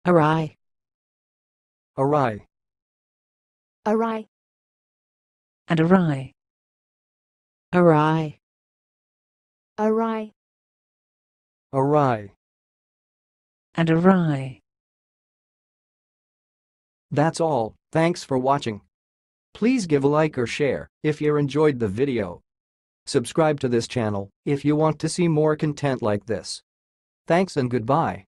Arie, Arie, Arie, and Arie, Arie, Arie, Arie. and Arie. That's all, thanks for watching. Please give a like or share if you enjoyed the video. Subscribe to this channel if you want to see more content like this. Thanks and goodbye.